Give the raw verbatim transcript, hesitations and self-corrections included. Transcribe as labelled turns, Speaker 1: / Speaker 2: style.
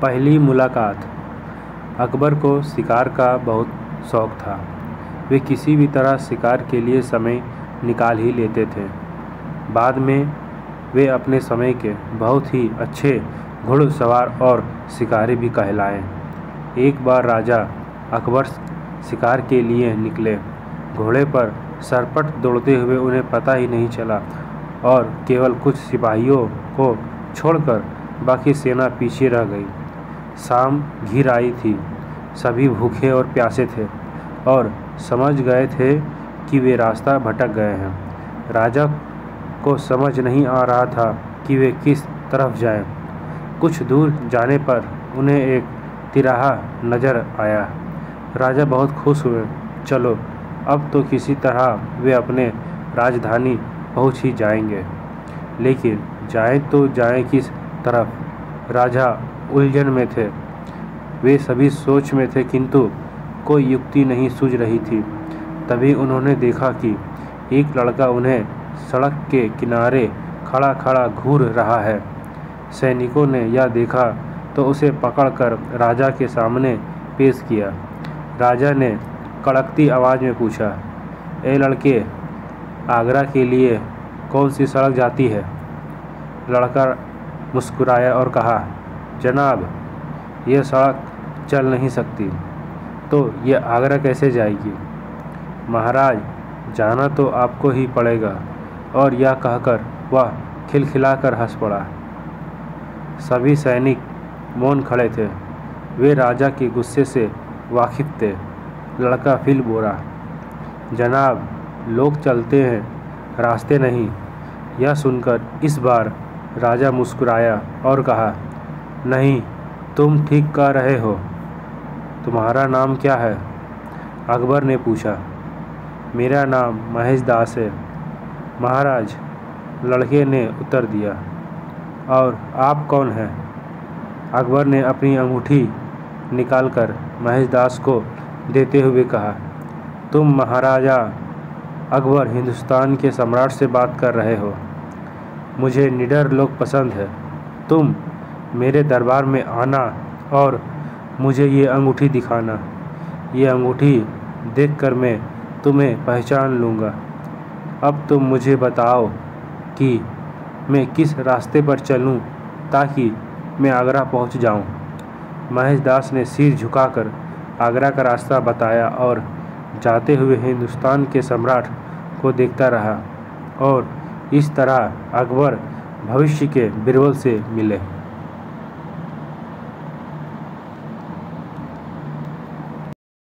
Speaker 1: पहली मुलाकात। अकबर को शिकार का बहुत शौक़ था। वे किसी भी तरह शिकार के लिए समय निकाल ही लेते थे। बाद में वे अपने समय के बहुत ही अच्छे घुड़सवार और शिकारी भी कहलाए। एक बार राजा अकबर शिकार के लिए निकले। घोड़े पर सरपट दौड़ते हुए उन्हें पता ही नहीं चला और केवल कुछ सिपाहियों को छोड़कर बाकी सेना पीछे रह गई। शाम घिर आई थी। सभी भूखे और प्यासे थे और समझ गए थे कि वे रास्ता भटक गए हैं। राजा को समझ नहीं आ रहा था कि वे किस तरफ जाएं। कुछ दूर जाने पर उन्हें एक तिराहा नज़र आया। राजा बहुत खुश हुए। चलो, अब तो किसी तरह वे अपने राजधानी पहुंच ही जाएंगे। लेकिन जाएं तो जाएं किस तरफ? राजा उलझन में थे। वे सभी सोच में थे, किंतु कोई युक्ति नहीं सूझ रही थी। तभी उन्होंने देखा कि एक लड़का उन्हें सड़क के किनारे खड़ा खड़ा घूर रहा है। सैनिकों ने यह देखा तो उसे पकड़कर राजा के सामने पेश किया। राजा ने कड़कती आवाज़ में पूछा, ए लड़के, आगरा के लिए कौन सी सड़क जाती है? लड़का मुस्कुराया और कहा, जनाब, यह सड़क चल नहीं सकती, तो यह आगरा कैसे जाएगी? महाराज, जाना तो आपको ही पड़ेगा। और यह कहकर वह खिलखिलाकर हंस पड़ा। सभी सैनिक मौन खड़े थे। वे राजा के गुस्से से वाकिफ थे। लड़का फिर बोला, जनाब, लोग चलते हैं, रास्ते नहीं। यह सुनकर इस बार राजा मुस्कुराया और कहा, नहीं, तुम ठीक कह रहे हो। तुम्हारा नाम क्या है? अकबर ने पूछा। मेरा नाम महेश दास है, महाराज, लड़के ने उत्तर दिया। और आप कौन हैं? अकबर ने अपनी अंगूठी निकालकर महेश दास को देते हुए कहा, तुम महाराजा अकबर हिंदुस्तान के सम्राट से बात कर रहे हो। मुझे निडर लोग पसंद है। तुम मेरे दरबार में आना और मुझे ये अंगूठी दिखाना। ये अंगूठी देखकर मैं तुम्हें पहचान लूँगा। अब तुम मुझे बताओ कि मैं किस रास्ते पर चलूँ ताकि मैं आगरा पहुँच जाऊँ। महेश दास ने सिर झुकाकर आगरा का रास्ता बताया और जाते हुए हिंदुस्तान के सम्राट को देखता रहा। और इस तरह अकबर भविष्य के बीरबल से मिले।